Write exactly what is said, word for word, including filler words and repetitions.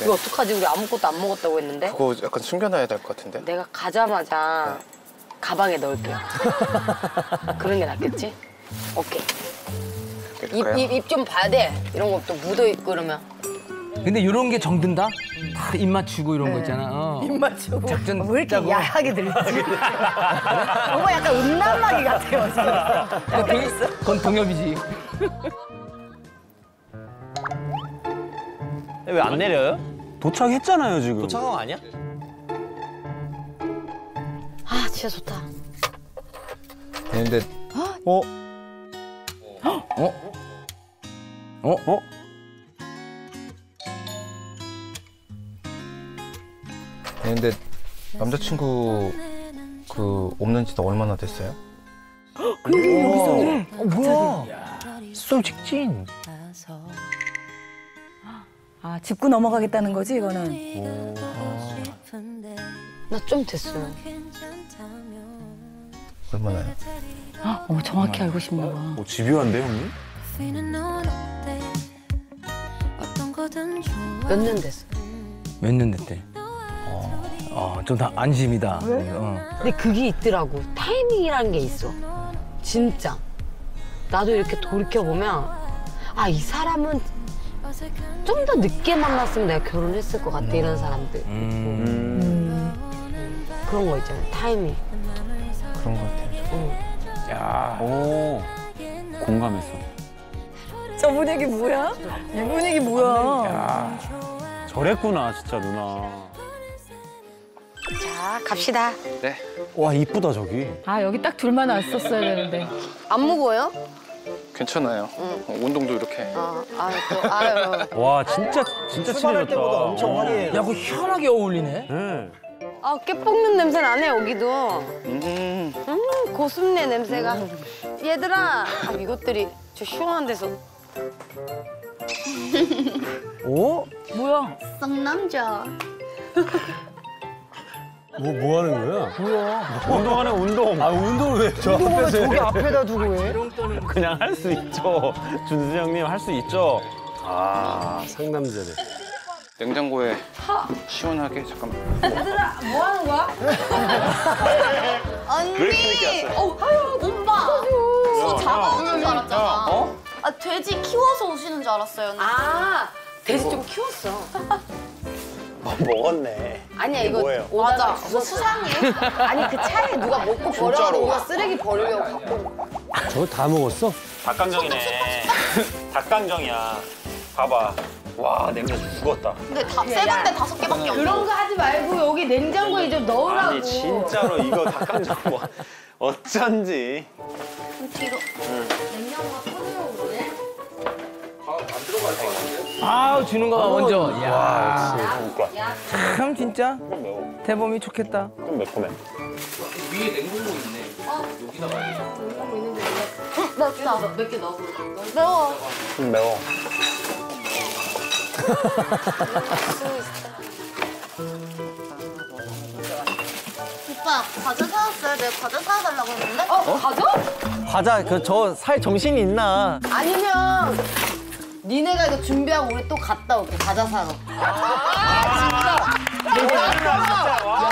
이거 어떡하지? 우리 아무것도 안 먹었다고 했는데? 그거 약간 숨겨놔야 될 것 같은데? 내가 가자마자 네. 가방에 넣을게요. 그런 게 낫겠지? 오케이. 입 좀 봐야 돼. 이런 것도 묻어있고 그러면. 근데 이런 게 정든다? 다 입 맞추고 이런 네. 거 있잖아. 어. 입 맞추고. 작전 왜 이렇게 짜고. 야하게 들리지? 뭔가 약간 음란마귀 같아요. 지금. 그건 동엽이지. 왜 안 내려요? 도착했잖아요, 지금. 도착한 거 아니야? 아, 진짜 좋다. 근데 어? 어? 어? 어? 근데 남자친구 그 없는 지도 얼마나 됐어요? 그래 여기서. 어, 뭐야? 쏘 직진. 아 짚고 넘어가겠다는 거지 이거는. 나 좀 됐어요. 얼마나요? 어머 정확히 알고 싶나 봐. 뭐 집요한데 형님? 몇 년 됐어? 몇 년 됐대? 어, 좀 다 안심이다. 왜? 어. 근데 그게 있더라고. 타이밍이라는 게 있어. 진짜. 나도 이렇게 돌이켜보면 아, 이 사람은 좀 더 늦게 만났으면 내가 결혼했을 것 같아, 음. 이런 사람들. 음. 음. 그런 거 있잖아요, 타이밍. 그런 것 같아요. 응. 야, 오, 공감했어. 저 분위기 뭐야? 이 분위기 뭐야? 야, 저랬구나 진짜 누나. 자, 갑시다. 네. 와 이쁘다 저기. 아 여기 딱 둘만 왔었어야 되는데. 안 무거워요? 괜찮아요. 응. 어, 운동도 이렇게. 아, 아, 또, 아유. 와 진짜 진짜 친해졌다. 엄청 화려해. 야, 그거 희한하게 어울리네. 네. 아, 깨 뽑는 냄새 나네, 여기도. 음. 음, 고순내 냄새가. 얘들아, 아, 이것들이 저 시원한 데서. 오? 뭐야? 쌍남자. 뭐, 뭐 하는 거야? 뭐야? 운동하네 운동. 아, 운동을 왜 저 운동을 왜 앞에서 저기 해? 앞에다 두고 해? 그냥 할 수 있죠. 준수 형님 할 수 있죠. 아, 상남자네. 냉장고에 시원하게 잠깐만. 얘들아, 뭐 하는 거야? 언니! 왜 이렇게 늦게 왔어요? 어, 아유, 오빠! 저 잡아오는 줄 알았잖아. 어? 아, 돼지 키워서 오시는 줄 알았어요. 언니. 아, 돼지 좀 키웠어. 뭐 먹었네. 아니야, 이거 뭐예요? 맞아, 오다가 뭐 죽었어. 수상해. 아니, 그 차에 누가 먹고 버려가지고 우리가 쓰레기 버리려고 갖고 온 거야. 저거 다 먹었어? 닭강정이네. 닭강정이야. 봐봐. 와 냄새 죽었다. 근데 다, 세 군데 다섯 개밖에 없어. 그런 거 하지 말고 여기 냉장고에 좀 넣으라고. 아니 진짜로 이거 닭강정 뭐 어쩐지. 뒤로. 냉장고가 꺼내려고 그러네. 아, 주는 거봐 먼저. 와 야, 역시 그러니까 참 진짜 좀 매워. 대범이 좋겠다. 좀 매콤해. 위에 냉동고 있네. 여기다가. 맵다. 몇 개 넣어볼까? 매워. 좀 매워. 오빠, 과자 사왔어요. 내가 과자 사와달라고 했는데? 어, 가져? 과자, 그, 저 살 정신이 있나? 아니면 니네가 이거 준비하고 우리 또 갔다 올게, 과자 사러. 아, 진짜. 진짜 와.